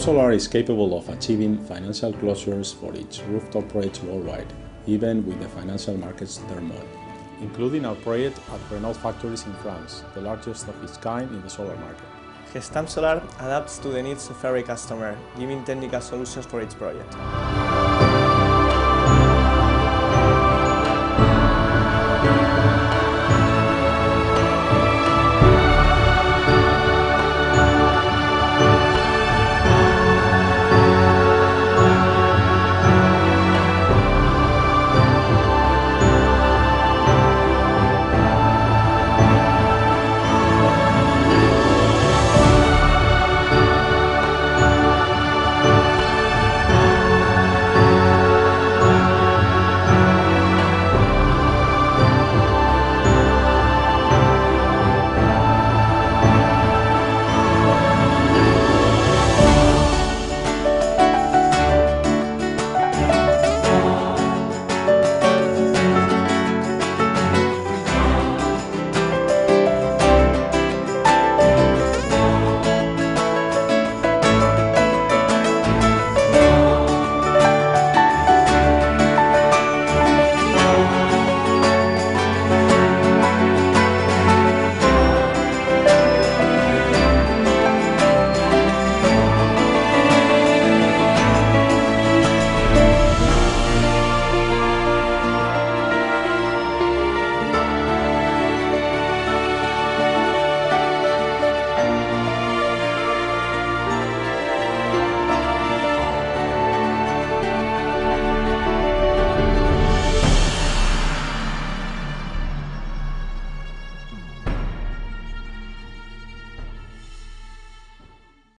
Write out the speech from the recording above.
Solar is capable of achieving financial closures for its rooftop projects worldwide, even with the financial market's turmoil, including our project at Renault factories in France, the largest of its kind in the solar market. Gestamp Solar adapts to the needs of every customer, giving technical solutions for each project.